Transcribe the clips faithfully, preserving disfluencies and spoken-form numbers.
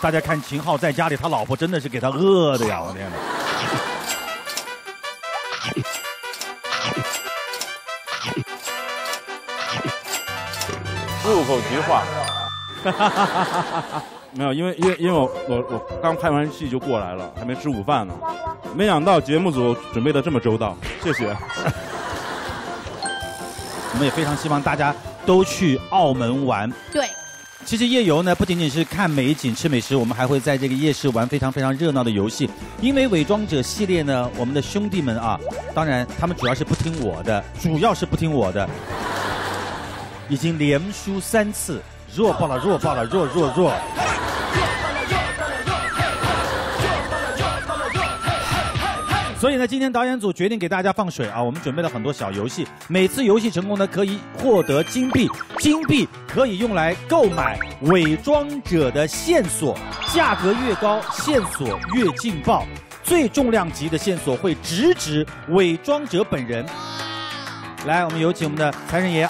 大家看秦昊在家里，他老婆真的是给他饿的呀！我天哪！ 入口即化。 没有，因为因为因为我我我刚拍完戏就过来了，还没吃午饭呢。没想到节目组准备的这么周到，谢谢。 我们也非常希望大家都去澳门玩。 对。 其实夜游呢，不仅仅是看美景、吃美食，我们还会在这个夜市玩非常非常热闹的游戏。因为伪装者系列呢，我们的兄弟们啊，当然他们主要是不听我的，主要是不听我的，已经连输三次，弱爆了，弱爆了，弱弱弱。所以呢，今天导演组决定给大家放水啊！我们准备了很多小游戏，每次游戏成功呢，可以获得金币，金币可以用来购买伪装者的线索，价格越高，线索越劲爆，最重量级的线索会直指伪装者本人。来，我们有请我们的财神爷。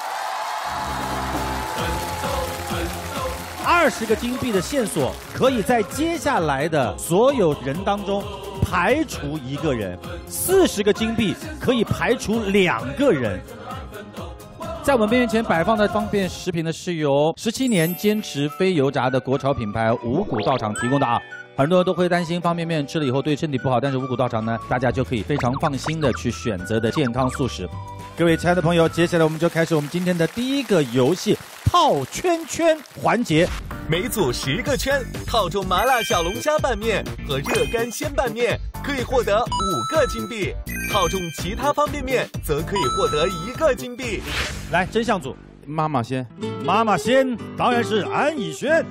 二十个金币的线索可以在接下来的所有人当中排除一个人，四十个金币可以排除两个人。在我们面前摆放的方便食品呢，是由十七年坚持非油炸的国潮品牌五谷道场提供的啊。很多人都会担心方便面吃了以后对身体不好，但是五谷道场呢，大家就可以非常放心的去选择的健康素食。各位亲爱的朋友，接下来我们就开始我们今天的第一个游戏——套圈圈环节。 每组十个圈，套中麻辣小龙虾拌面和热干鲜拌面，可以获得五个金币；套中其他方便面，则可以获得一个金币。 来，真相组， 妈妈先， 妈妈先，当然是安以轩。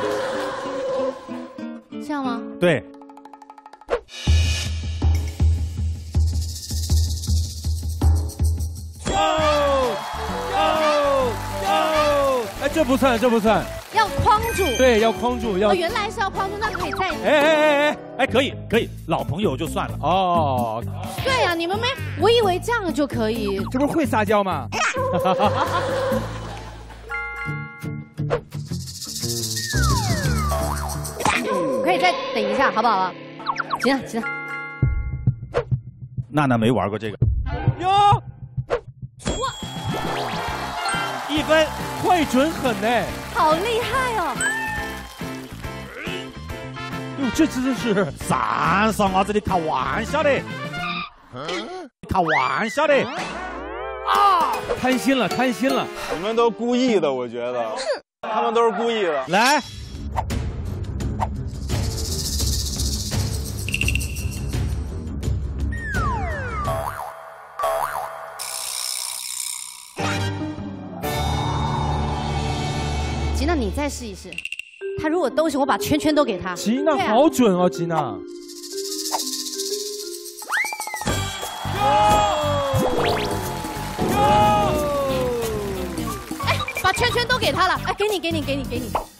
这样吗？ 对。 哎，这不算，这不算。 要框住。 对，要框住，要。 哦，原来是要框住，那可以再。 哎哎哎哎哎，可以可以，老朋友就算了。 哦。 对呀、啊，你们没，我以为这样就可以。 这不是会撒娇吗？ 可以再等一下，好不好？行了行了。 娜娜没玩过这个。 哟。 哇！ 一分， 快准狠呢！ 好厉害哦！ 哟，这真是三上啊！这里开玩笑的，开玩笑的啊！贪心了，贪心了！ 你们都故意的，我觉得，他们都是故意的。 来。 吉娜，你再试一试。他如果都行，我把圈圈都给他。 吉娜好准哦，吉娜。 哎，把圈圈都给他了。哎，给你，给你，给你，给你。